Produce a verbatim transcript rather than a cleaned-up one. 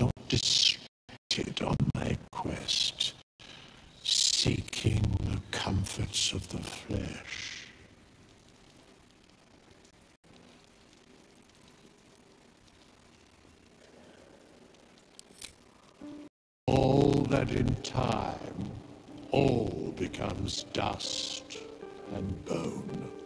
not distracted on my quest, seeking the comforts of the flesh. All that in time, all becomes dust and bone.